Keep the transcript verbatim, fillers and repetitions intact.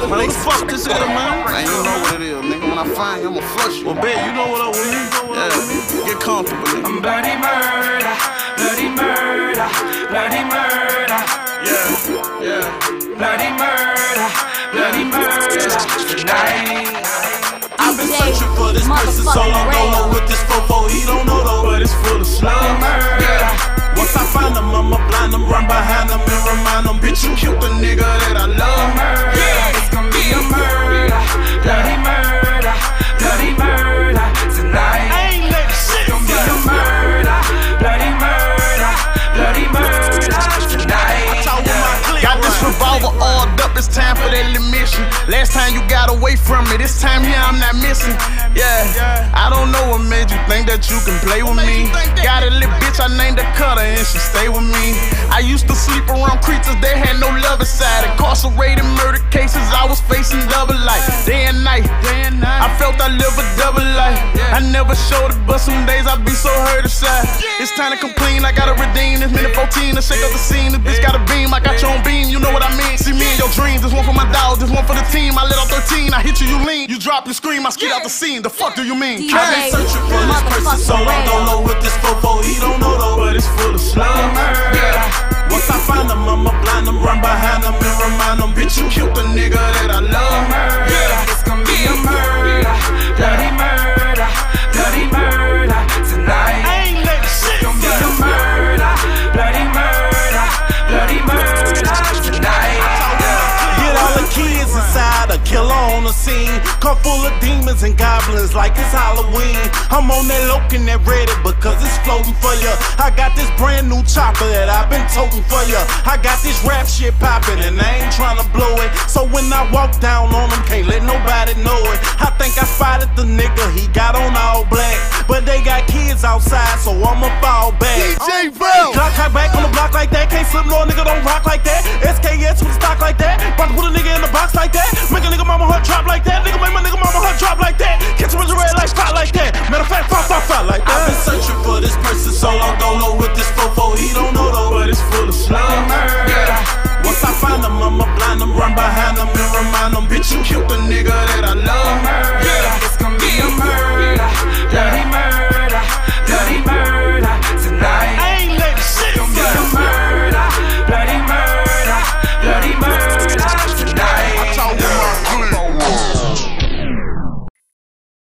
Man, what the fuck this is, man? Man, you know what it is, nigga. When I find you, I'ma flush you. Well, bet you know what up with me. Yeah, get comfortable, nigga. I'm bloody murder, bloody murder, bloody murder. Yeah, yeah. Bloody murder, bloody murder tonight. I've been searching for this person so long, don't know what this fofo, he don't know though, but it's full of slum. Murder. Once I find them, I'ma blind them, run behind them and remind them, bitch, you killed the nigga that I love. Murder. It's gonna be a murder, bloody murder, bloody murder tonight. I ain't let shit It's gonna be a murder, bloody murder, bloody murder tonight. Got this revolver armed up, it's time for that little mission. Last time you got away from me, this time here I'm not missing. Yeah, I don't know what made you think that you can play with me. Got a little bitch, I named her Cutter and she stay with me. I used to sleep around creatures that had no love inside. Incarcerated murder cases, I was facing double life. Day and night, I felt I live a double life. I never showed it, but some days I be so hurt inside. It's time to come clean, I gotta redeem this minute fourteen to shake up the scene. This bitch got a beam, I got your own beam, you know what I mean. See me in your dreams, this one for my dog, this one for the team. I let out thirteen, I hit you, you lean. You drop, you scream, I skid out the scene. The fuck do you mean? I've been searching for this person so long, don't know what this fofo, he don't know though, but it's full of slum. Murder. Once I find them, I'ma blind them, run behind them and remind them, bitch, you killed the nigga that I love. Murder. It's gonna be a murder, bloody murder, bloody murder tonight. I ain't let shit It's gonna be a murder, bloody murder, bloody murder tonight. Get all the kids inside, a killer on the scene. Car full of demons and goblins like it's Halloween. I'm on that loke and that ready because it's floating for ya. I got this brand new chopper that I've been toting for ya. I got this rap shit popping and I ain't trying to blow it. So when I walk down on them, can't let nobody know it. I think I spotted the nigga, he got on all black. But they got kids outside, so I'ma fall back. D J Bell! Clock high back on the block like that. Can't slip no nigga, don't rock like that. S K S with stock like that. About to put a nigga in the box like that. Make a nigga mama heart drop like that. Nigga make my nigga mama heart drop like that.